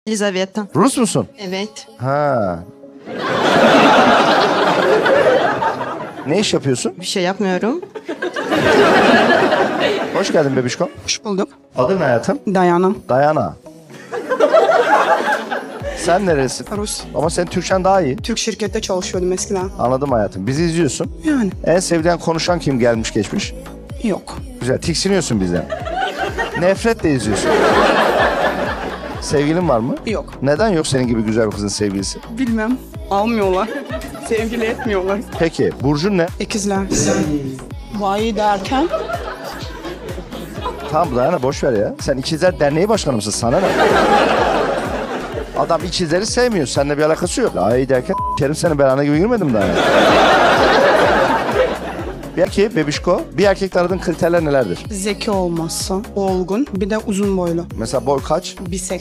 Elizaveta. Rus musun? Evet. Ha. Ne iş yapıyorsun? Bir şey yapmıyorum. Hoş geldin bebişko. Hoş bulduk. Adın ne hayatım? Dayana. Dayana. Sen nerelisin? Rus. Ama senin Türkçen daha iyi. Türk şirkette çalışıyordum eskiden. Anladım hayatım. Bizi izliyorsun. Yani En sevdiğin konuşan kim gelmiş geçmiş? yok. Güzel. Tiksiniyorsun bizden. Nefretle izliyorsun. Sevgilin var mı? Yok. Neden yok senin gibi güzel bir kızın sevgilisi? Bilmem. Almıyorlar. Sevgili etmiyorlar. Peki burcun ne? İkizler. Vay derken Tamam Dayana boş ver ya. Sen İkizler Derneği Başkanı mısın? Sana ne? Adam ikizleri sevmiyor. Seninle bir alakası yok. Ay derken Kerim senin belana gibi girmedim daha. Peki bebişko, bir erkekte aradığın kriterler nelerdir? zeki olması, olgun, bir de uzun boylu. Mesela boy kaç? 1.80.